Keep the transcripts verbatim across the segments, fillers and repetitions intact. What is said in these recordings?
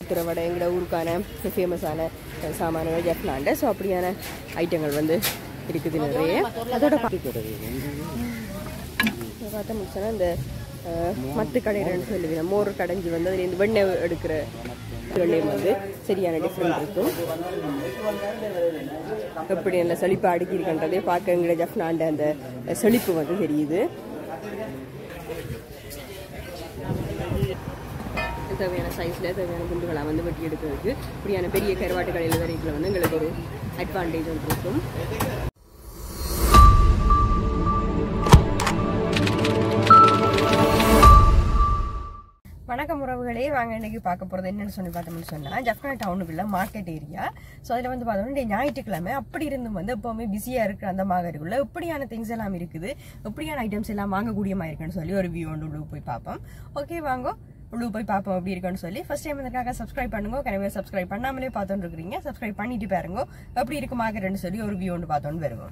வடை எங்களோட ஊருக்கான ஃபேமஸான சாமான்கள் ஜஃப்னாண்ட. ஸோ அப்படியான ஐட்டங்கள் வந்து இருக்குது நிறைய. அதோட பார்த்தா முடிச்சோன்னா இந்த மத்து கடைன்னு சொல்லுவேன், மோர் கடைஞ்சி வந்து அதுலேருந்து வெண்ணெய் எடுக்கிற வெண்ணெய் வந்து சரியான டிஃப்ரெண்ட் இருக்கும். எப்படி நல்ல செழிப்பு அடுக்கி இருக்கின்றதே பார்க்க எங்களோட ஜஃப்னாண்ட அந்த செழிப்பு வந்து தெரியுது. தேவையான சைஸில் தேவையான குண்டுகளாக வந்து வெட்டி எடுக்கிறதுக்கு இப்படியான பெரிய கருவாட்டு கடையில் வரைக்கும் வந்து எங்களுக்கு ஒரு அட்வான்டேஜ் ஒன்று இருக்கும். வணக்கம் உறவுகளே, வாங்க இன்னைக்கு பார்க்க போகிறது என்னென்னு சொல்லி பார்த்தோம்னு சொன்னால் ஜஃப்னா டவுனுக்குள்ள மார்க்கெட் ஏரியா. ஸோ அதில் வந்து பார்த்தோம்னா ஞாயிற்றுக்கிழமை அப்படி இருந்தும் வந்து எப்போவுமே பிஸியாக இருக்கிற அந்த மார்க்கெட்டுக்குள்ள எப்படியான திங்ஸ் எல்லாம் இருக்குது, எப்படியான ஐட்டம்ஸ் எல்லாம் வாங்கக்கூடியமாக இருக்குன்னு சொல்லி ஒரு வியூ ஒன்று உள்ளே போய் பார்ப்போம். ஓகே வாங்க உள்ளே போய் பார்ப்போம் எப்படி இருக்குன்னு சொல்லி. ஃபர்ஸ்ட் டைம் இதுக்காக சப்ஸ்கிரைப் பண்ணுங்க, கனவே சப்ஸ்கிரைப் பண்ணாமலே பார்த்துட்டு இருக்கிறீங்க, சப்ஸ்கிரைப் பண்ணிட்டு பாருங்க எப்படி இருக்கு மார்க்கெட்னு சொல்லி ஒரு வியூ ஒன்று பார்த்தோன்னு வருவோம்.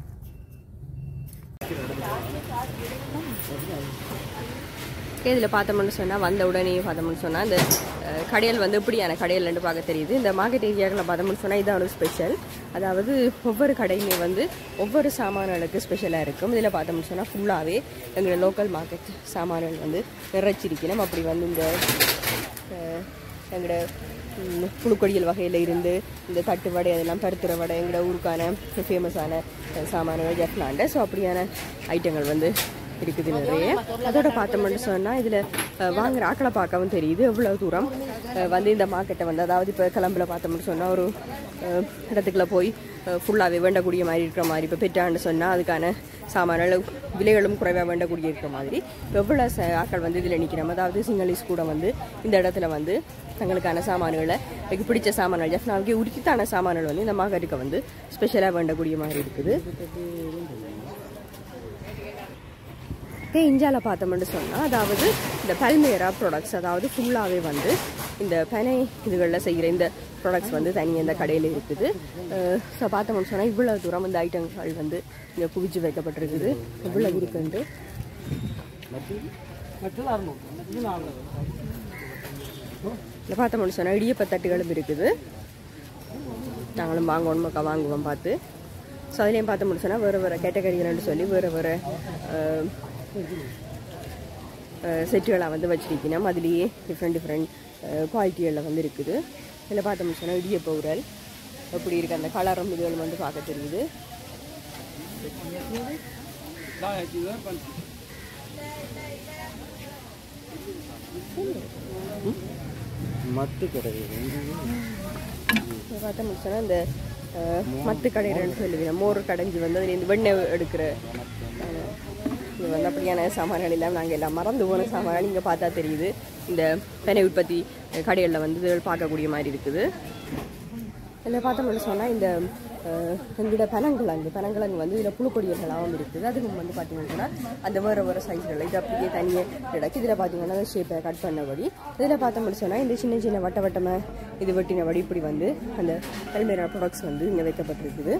இதில் பார்த்தோம்னு சொன்னால் வந்த உடனே பார்த்தோம்னு சொன்னால் இந்த கடையில் வந்து இப்படியான கடையில்னு பார்க்க தெரியுது. இந்த மார்க்கெட் ஏரியாவில் பார்த்தோம்னு சொன்னால் இதான் ஒரு ஸ்பெஷல். அதாவது ஒவ்வொரு கடையுமே வந்து ஒவ்வொரு சாமான்களுக்கு ஸ்பெஷலாக இருக்கும். இதில் பார்த்தோம்னு சொன்னால் ஃபுல்லாகவே எங்களோட லோக்கல் மார்க்கெட் சாமான்கள் வந்து நிறைச்சிருக்கணும். அப்படி வந்து இந்த எங்களோட புழுக்கொடியல் வகையில் இருந்து இந்த தட்டு வடை அதெல்லாம் பருத்துற வடை எங்களோட ஊருக்கான ஃபேமஸான சாமான்கள் ஜஃப்னாண்ட. ஸோ அப்படியான ஐட்டங்கள் வந்து இருக்குது நிறைய. அதோட பார்த்தோம்னு சொன்னால் இதில் வாங்குற ஆக்களை பார்க்கவும் தெரியுது எவ்வளோ தூரம் வந்து இந்த மார்க்கெட்டை வந்து, அதாவது இப்போ கிளம்புல பார்த்தோம்னு சொன்னால் ஒரு இடத்துக்குள்ள போய் ஃபுல்லாகவே வேண்டக்கூடிய மாதிரி இருக்கிற மாதிரி, இப்போ பெற்றான்னு சொன்னால் அதுக்கான சாமான்கள் விலைகளும் குறைவாக வேண்டக்கூடிய இருக்கிற மாதிரி எவ்வளோ ஆக்கள் வந்து இதில் நிற்கிறோம். அதாவது சிங்களீஸ் கூட வந்து இந்த இடத்துல வந்து தங்களுக்கான சாமான்களை எனக்கு பிடிச்ச சாமான்கள் ஜஃப்னாவுக்கு உரித்தான சாமான்கள் வந்து இந்த மார்க்கெட்டுக்கு வந்து ஸ்பெஷலாக வேண்டக்கூடிய மாதிரி இருக்குது. இஞ்சால பார்த்தோம்னு சொன்னால் அதாவது இந்த பல்மேரா ப்ராடக்ட்ஸ், அதாவது ஃபுல்லாகவே வந்து இந்த பனை இதுகளில் செய்கிற இந்த ப்ராடக்ட்ஸ் வந்து தனியாக இந்த கடையில் இருக்குது. ஸோ பார்த்தோம்னு சொன்னால் இவ்வளோ தூரம் இந்த ஐட்டங்கள் வந்து இங்கே குவிச்சு வைக்கப்பட்டிருக்குது. இவ்வளோ இருக்குண்டு இல்லை பார்த்தோம்னு சொன்னால் இடியப்ப தட்டுகளும் இருக்குது. நாங்களும் வாங்கணும் மக்கா வாங்குவோம் பார்த்து. ஸோ அதுலேயும் பார்த்தோம்னு சொன்னால் வேறு வேறு கேட்டகரிகள்னு சொல்லி வேறு வேறு செட்டுகளாக வந்து வச்சிருக்கணும். அதுலேயே டிஃப்ரெண்ட் டிஃப்ரெண்ட் குவாலிட்டிகளில் வந்து இருக்குது. இதில் பார்த்தோம்னு சொன்னால் இடியப்ப உரல் எப்படி இருக்குது, அந்த கலரும் இதுகள் வந்து பார்க்க தெரியுது. பார்த்தோம்னு சொன்னால் இந்த மத்து கடைன்னு சொல்லுவேன், மோர் கடைஞ்சி வந்து அதுலேருந்து வெண்ணெய் எடுக்கிற இது வந்து அப்படியான சாமான்கள் எல்லாம் நாங்கள் எல்லாம் மறந்து போன சாமான்கள் இங்கே பார்த்தா தெரியுது. இந்த பெனை உற்பத்தி கடைகளில் வந்து இதுகள் பார்க்கக்கூடிய மாதிரி இருக்குது. இதில் பார்த்தோம்னு சொன்னால் இந்த எங்களோட பனங்கிழங்கு பனங்கிழங்கு வந்து இதில் புழுக்கொடியர்களாகவும் இருக்குது. அதுக்கு வந்து பார்த்தீங்கன்னா அந்த வேறு வேறு சைஸ்கள் இது அப்படியே தனியாக கிடக்கு. இதில் பார்த்தீங்கன்னா அந்த ஷேப்பை கட் பண்ணபடி. இதில் பார்த்தோம்னு சொன்னால் இந்த சின்ன சின்ன வட்ட வட்டமாக இது வெட்டினபடி இப்படி வந்து அந்த பல்மேரா ப்ராடக்ட்ஸ் வந்து இங்கே வைக்கப்பட்டிருக்குது.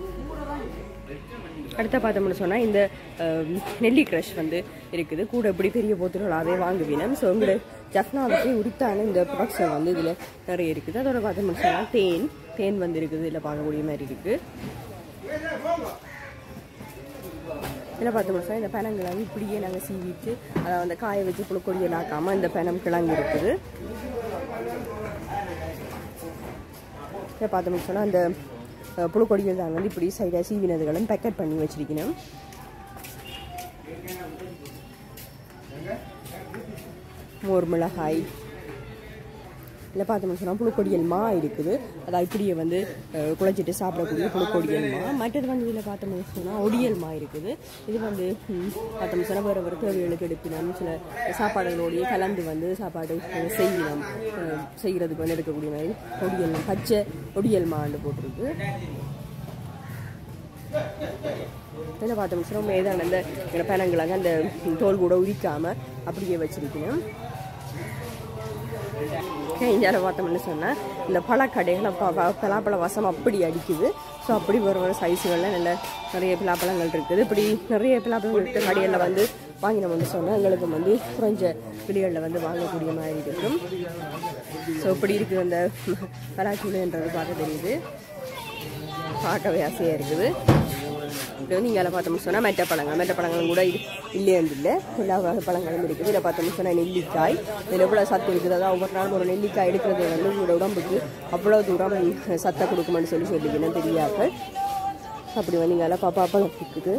அடுத்த பார்த்தோம்னு சொன்னால் இந்த நெல்லி க்ரஷ் வந்து இருக்குது. கூட இப்படி பெரிய போத்துகளாகவே வாங்குவினோம். ஸோ உங்களோட ஜஃப்னாவுக்கு உரித்தான இந்த ப்ராடக்ட்ஸ் வந்து இதில் நிறைய இருக்குது. அதோட பார்த்தோம்னு சொன்னால் தேன் தேன் வந்து இருக்குது, இதில் பார்க்கக்கூடிய மாதிரி இருக்குது. இதில் பார்த்தோம்னு சொன்னால் இந்த பனங்கிழங்கு இப்படியே நாங்கள் சீவிட்டு அதை வந்து காய வச்சு புழுக்கொடியில் ஆக்காமல் இந்த பனம் கிழங்கு இருக்குது. இதை பார்த்தோம்னு சொன்னால் அந்த புழுக்கொடிகள் தான் வந்து இப்படி சைடாக சீவினதுகளும் பேக்கெட் பண்ணி வச்சிருக்கணும். மோர் மிளகாய் இல்லை பார்த்தோம்னு சொன்னால் புழுக்கொடியல் மா இருக்குது. அதாவது இப்படியே வந்து குழைச்சிட்டு சாப்பிடக்கூடிய புழுக்கொடியல் மா. மற்றது வந்து இதில் பார்த்தோம்னு சொன்னால் ஒடியல் மா இருக்குது. இது வந்து பார்த்தோம்னு சொன்னால் வேறு வேறு தேவைகளுக்கு எடுக்கணும், சில சாப்பாடுகளோடையே கலந்து வந்து சாப்பாடு செய்யணும் செய்கிறதுக்கு வந்து எடுக்கக்கூடிய மாதிரி ஒடியல் பச்சை ஒடியல் மான்னு போட்டிருக்கு. இதில் பார்த்தோம்னு சொன்னால் மேதான அந்த பனங்கிழங்கு அந்த தோல் கூட உரிக்காமல் அப்படியே வச்சிருக்கணும். இந்தியாவில் பார்த்தோம்னு சொன்னால் இந்த பழக்கடைகள் பலாப்பழ வசம் அப்படி அடிக்குது. ஸோ அப்படி ஒரு ஒரு சைஸுகளில் நல்ல நிறைய பலாப்பழங்கள் இருக்குது. இப்படி நிறைய பலாப்பழங்கள் இருக்கிற கடைகளில் வந்து வாங்கினோம்னு சொன்னால் எங்களுக்கு வந்து குறைஞ்ச விலைகளில் வந்து வாங்கக்கூடிய மாதிரி இருக்கும். ஸோ இப்படி இருக்குது அந்த பலாச்சூளைன்றது பார்க்க தெரியுது, பார்க்கவே ஆசையாக இருக்குது. இப்படி வந்து இங்கே பார்த்தோம்னு சொன்னால் மெட்ட பழங்கள் மெட்ட பழங்களும் கூட இல்லையாண்டு இல்லை, எல்லா வகை பழங்களும் இருக்குது. இதில் பார்த்தோம்னு சொன்னால் நெல்லிக்காய், இதில் எவ்வளோ சத்து இருக்குது. அதாவது ஒவ்வொரு நாளும் ஒரு நெல்லிக்காய் எடுக்கிறது வந்து உங்களோட உடம்புக்கு அவ்வளோ தூரம் சத்தை கொடுக்குமென்னு சொல்லி சொல்லிக்கணும் தெரியாது. அப்படி வந்து இங்கே எல்லாம் பாப்பா பழம் இருக்குது.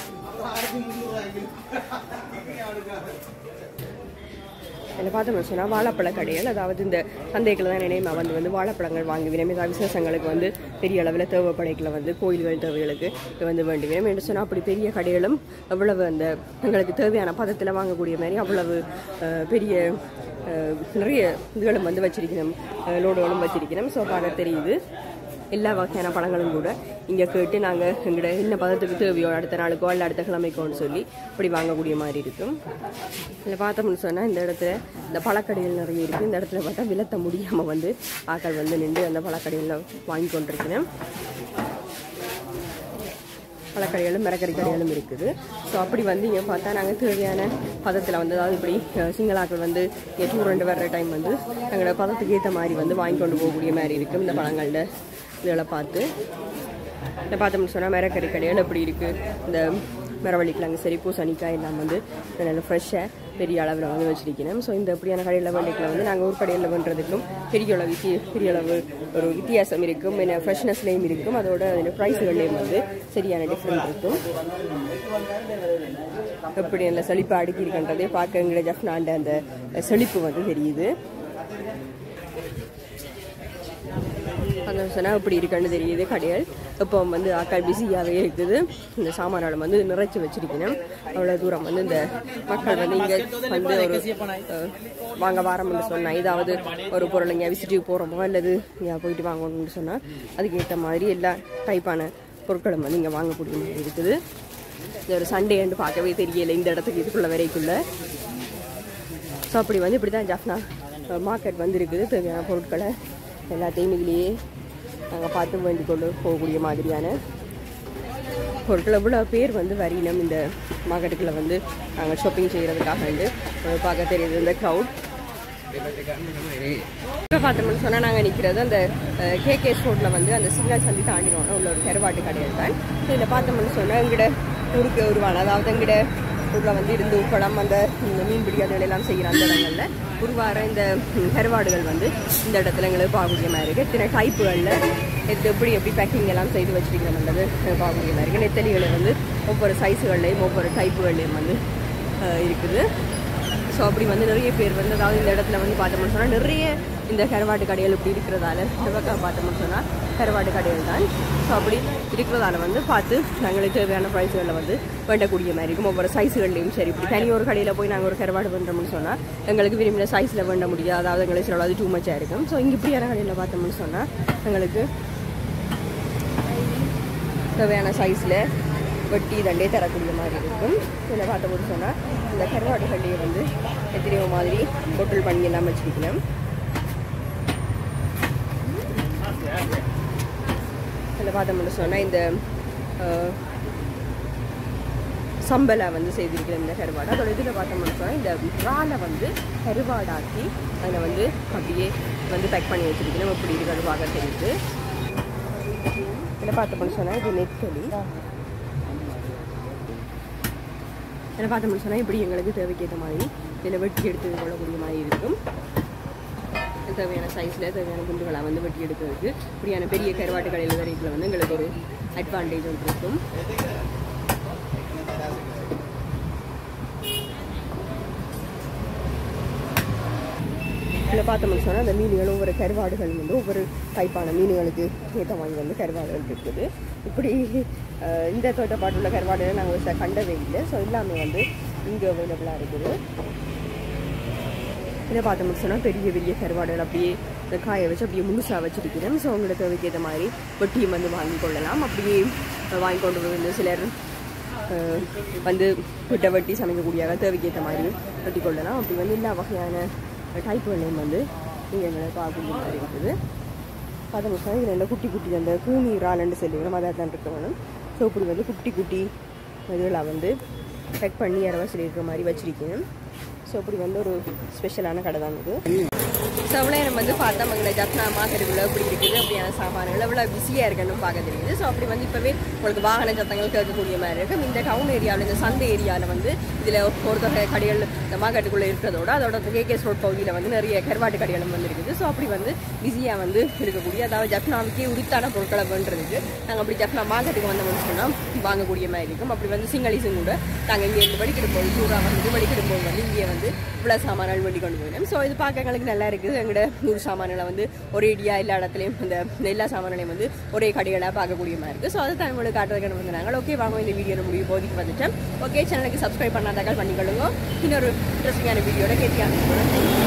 அதில் பார்த்தோம்னு சொன்னால் வாழைப்பழ கடைகள், அதாவது இந்த சந்தைகளை தான் நினைமா வந்து வந்து வாழைப்பழங்கள் வாங்கி வினமே விசேஷங்களுக்கு வந்து பெரிய அளவில் தேவைப்படைகளை வந்து கோயில்கள் தேவைகளுக்கு வந்து வேண்டி வினம் என்று சொன்னால் அப்படி பெரிய கடைகளும் அவ்வளவு அந்த எங்களுக்கு தேவையான பதத்தில் வாங்கக்கூடிய மாதிரி அவ்வளவு பெரிய நிறைய இதுகளும் வந்து வச்சிருக்கணும், லோடுகளும் வச்சிருக்கணும். ஸோ பார்க்க தெரியுது எல்லா வகையான பழங்களும் கூட இங்கே கேட்டு நாங்கள் எங்கள்கிட்ட என்ன பதத்துக்கு தேவையோ அடுத்த நாளுக்கோ இல்லை அடுத்த கிழமைக்கோன்னு சொல்லி இப்படி வாங்கக்கூடிய மாதிரி இருக்கும். இதில் பார்த்தோம்னு சொன்னால் இந்த இடத்துல இந்த பழக்கடைகள் நிறைய இருக்குது. இந்த இடத்துல பார்த்தா விலத்த முடியாமல் வந்து ஆக்கள் வந்து நின்று அந்த பழக்கடைகளில் வாங்கி கொண்டிருக்கிறேன். பழக்கடைகளும் மரக்கறி கடைகளும் இருக்குது. ஸோ அப்படி வந்து இங்கே பார்த்தா நாங்கள் தேவையான பதத்தில் வந்து அதாவது இப்படி சிங்களாக்கள் வந்து இங்கே டூ ரெண்டு வர்ற டைம் வந்து எங்களோட பதத்துக்கு ஏற்ற மாதிரி வந்து வாங்கி கொண்டு போகக்கூடிய மாதிரி இருக்கும். இந்த பழங்களோட இதெல்லாம் பார்த்து இதை பார்த்தோம்னு சொன்னால் மரக்கறி கடைகள் எப்படி இருக்குது. இந்த மரவள்ளிக்கிழங்கு சரி பூசணிக்காய் எல்லாம் வந்து நல்ல ஃப்ரெஷ்ஷாக பெரிய அளவில் வந்து வச்சிருக்கணும். ஸோ இந்த எப்படியான கடையில் வண்டிக்கில் வந்து நாங்கள் ஊர் கடையில் பண்ணுறதுக்கும் பெரிய அளவு வித்திய பெரிய அளவு ஒரு வித்தியாசம் இருக்கும், என்ன ஃப்ரெஷ்னஸ்லேயும் இருக்கும், அதோட அதில் ப்ரைஸுகள்லேயும் வந்து சரியான டிஃப்ரெண்ட் இருக்கும். எப்படி நல்ல செழிப்பாக அடுக்கியிருக்கின்றதே பார்க்க எங்களை ஜஃப்னாண்ட அந்த செழிப்பு வந்து தெரியுது. அந்த சொன்னால் இப்படி இருக்குன்னு தெரியுது கடைகள். இப்போ வந்து ஆக்கள் பிஸியாகவே இருக்குது. இந்த சாமான்களை வந்து நிறைச்சி வச்சிருக்கணும். அவ்வளோ தூரம் வந்து இந்த மக்கள் வந்து இங்கே வந்து ஒரு வாங்க வாரம்னு சொன்னால் ஏதாவது ஒரு பொருள் இங்கே விசிட்டுக்கு போகிறோமோ அல்லது இங்கே போயிட்டு வாங்கணும்னு சொன்னால் அதுக்கேற்ற மாதிரி எல்லா டைப்பான பொருட்களும் வந்து இங்கே வாங்கக்கூடிய மாதிரி இருக்குது. இது ஒரு சண்டேன்னு பார்க்கவே தெரியலை இந்த இடத்துக்கு இதுக்குள்ள வரைக்குள்ள. ஸோ அப்படி வந்து இப்படி தான் ஜாஃப்னா மார்க்கெட் வந்து இருக்குது. தேவையான பொருட்களை எல்லாத்தையும் இதுலேயே நாங்கள் பார்த்து வேண்டி கொண்டு போகக்கூடிய மாதிரியான பொருட்கள். எவ்வளோ பேர் வந்து வரினம் இந்த மார்க்கெட்டுக்குள்ளே வந்து நாங்கள் ஷாப்பிங் செய்கிறதுக்காக வந்து பார்க்க தெரியுது இந்த க்ரௌட். இப்போ பார்த்தோம்னு சொன்னால் நாங்கள் நிற்கிறது அந்த கேகேஎஸ் ரோட்டில் வந்து அந்த சிக்னல் சந்தி தாண்டினோம் உள்ள ஒரு கருவாட்டு கடையில் தான். இதில் பார்த்தோம்னு சொன்னால் எங்கிட்ட ஊருக்கு உருவான அதாவது எங்கிட்ட ஊரில் வந்து இருந்து உப்பளம் அந்த மீன் பிடிக்காத எல்லாம் செய்கிற அந்த இடங்களில் உருவார இந்த கருவாடுகள் வந்து இந்த இடத்துல எங்களுக்கு பார்க்கக்கூடிய மாதிரி இருக்குது. இத்தனை டைப்புகளில் எது எப்படி எப்படி பேக்கிங் எல்லாம் செய்து வச்சுருக்கிறோம்ன்றது பார்க்கக்கூடிய மாதிரி இருக்குது. நெத்தலிகளை வந்து ஒவ்வொரு சைஸுகள்லையும் ஒவ்வொரு டைப்புகள்லையும் வந்து இருக்குது. ஸோ அப்படி வந்து நிறைய பேர் வந்து அதாவது இந்த இடத்துல வந்து பார்த்தோம்னு சொன்னால் நிறைய இந்த கருவாட்டு கடைகள் இப்படி இருக்கிறதால இந்த பக்கம் பார்த்தோம்னு சொன்னால் கருவாட்டு கடைகள் தான். ஸோ அப்படி இருக்கிறதால வந்து பார்த்து நாங்களுக்கு தேவையான ப்ரைஸுகளில் வந்து வேண்டக்கூடிய மாதிரி இருக்கும். ஒவ்வொரு சைஸுகள்லையும் சரி இப்படி தனி ஒரு கடையில் போய் நாங்கள் ஒரு கருவாடு பண்ணுறோம்னு சொன்னால் எங்களுக்கு விரும்பின சைஸில் வேண்ட முடியாது, அதாவது எங்களுக்கு சில அது டூ மச்சாக இருக்கும். ஸோ இங்கே இப்படியான கடையில் பார்த்தோம்னு சொன்னால் எங்களுக்கு தேவையான சைஸில் வெட்டி தண்டே தரக்கூடிய மாதிரி இருக்கும். இதில் பார்த்தோம்னு சொன்னால் இந்த கருவாடுகள்லேயே வந்து எத்தனையோ மாதிரி பொட்டல் பண்ணி எல்லாம் வச்சுருக்கணும். இதில் பார்த்தோம்னு சொன்னால் இந்த சம்பலை வந்து செய்திருக்கிற இந்த கருவாடு. அதோட இதில் பார்த்தோம்னு சொன்னால் இந்த இறாலை வந்து கருவாடாக்கி அதில் வந்து அப்படியே வந்து பேக் பண்ணி வச்சுருக்கணும். எப்படி இருக்கிறது பார்க்க தெரியுது. இதில் பார்த்தோம்னு சொன்னால் இது நெத்தலி. இதில் பார்த்தோம்னு சொன்னால் இப்படி எங்களுக்கு தேவைக்கேற்ற மாதிரி இதில் வெட்டி எடுத்து கொள்ளக்கூடிய மாதிரி இருக்கும். தேவையான சைஸில் தேவையான குண்டுகளாக வந்து வெட்டி எடுக்கிறதுக்கு இப்படியான பெரிய கருவாட்டு கடையில் வரைக்கும் வந்து எங்களுக்கு ஒரு அட்வான்டேஜ் ஒன்று இருக்கும். இதில் பார்த்தோம்னு சொன்னால் அந்த மீன்கள் ஒவ்வொரு கருவாடுகள் வந்து ஒவ்வொரு டைப்பான மீன்களுக்கு ஏற்ற மாதிரி வந்து கருவாடுகள் இருக்குது. இப்படி இந்த தோட்டப்பாட்டுள்ள கருவாடுகள் நாங்கள் கண்டவே இல்லை. ஸோ எல்லாமே வந்து இங்கே அவைலபிளாக இருக்குது. இதை பார்த்தோம்னு சொன்னால் பெரிய பெரிய கருவாடுகள் அப்படியே இந்த காய வச்சு அப்படியே முழுசாக வச்சுருக்கிறேன். ஸோ அவங்களோட தேவைக்கு ஏற்ற மாதிரி வெட்டியும் வந்து வாங்கி கொள்ளலாம். அப்படியே வாங்கி கொண்டு வந்து சிலர் வந்து விட்ட வெட்டி சமைக்கக்கூடியாக தேவைக்கு ஏற்ற மாதிரி வெட்டி கொள்ளலாம். அப்படி வந்து எல்லா வகையான டைப்புகளையும் வந்து இங்கே எங்களை பார்க்கக்கூடிய மாதிரி இருக்குது. பார்த்தோம்னு சொன்னால் இதில் ரெண்டு குட்டி குட்டி அந்த கூனி இறால்னு சொல்லிக்கிறோம் அதை தான் இருக்கணும். ஸோ இப்படி வந்து குட்டி குட்டி இதெல்லாம் வந்து பேக் பண்ணி இரவா சொல்லி இருக்கிற மாதிரி வச்சிருக்கேன். ஸோ இப்படி வந்து ஒரு ஸ்பெஷலான கடை தான் இது. ஸோ அவ்வளோ நம்ம வந்து பார்த்தா எங்களை ஜப்னா மார்க்கெட்டுக்குள்ளே எப்படி இருக்குது அப்படியான சாமான்கள் எவ்வளோ பிஸியாக இருக்குன்னு பார்க்க தெரியுது. ஸோ அப்படி வந்து இப்போவே உங்களுக்கு வாகன சத்தங்கள் கேட்கக்கூடிய மாதிரி இருக்கும். இந்த டவுன் ஏரியாவில் இந்த சந்தை ஏரியாவில் வந்து இதில் ஒரு தொகை கடைகள் இந்த மார்க்கெட்டுக்குள்ளே இருக்கிறதோட அதோட கேகேஸ் ரோட் பகுதியில் வந்து நிறைய கருவாட்டு கடைகளும் வந்து இருக்குது. ஸோ அப்படி வந்து பிஸியாக வந்து இருக்கக்கூடிய அதாவது ஜப்னாவுக்கே உரித்தான பொருட்களை பண்ணுறதுக்கு நாங்கள் அப்படி ஜப்னா மார்க்கெட்டுக்கு வந்தோம்னு சொன்னால் வாங்கக்கூடிய மாதிரி இருக்கும். அப்படி வந்து சிங்களீஸும் கூட நாங்கள் இங்கே இருந்து வடிக்கிடும் போது சூடாக வந்து வடிக்கிடும் போது வந்து இங்கே வந்து இவ்வளோ சாமான்கள் வண்டி கொண்டு போயிடும். ஸோ இது பார்க்க எங்களுக்கு நல்லா இருக்குது. எங்களோட நூறு சாமான்களை வந்து ஒரே இடியா எல்லா இடத்துலையும் இந்த எல்லா சாமான்களையும் வந்து ஒரே கடைகளாக பார்க்கக்கூடிய மாதிரி இருக்குது. ஸோ அதை தான் உங்களுக்கு காட்டுறதுக்கு வந்து நாங்கள் ஓகே வாங்க இந்த வீடியோ முடிவு போதிக்கு வந்துட்டேன். ஓகே சேனலுக்கு சப்ஸ்கிரைப் பண்ணாதாக்கள் பண்ணிக்கொள்ளுங்க. இன்னொரு இன்ட்ரெஸ்டிங்கான வீடியோட கேட்டியான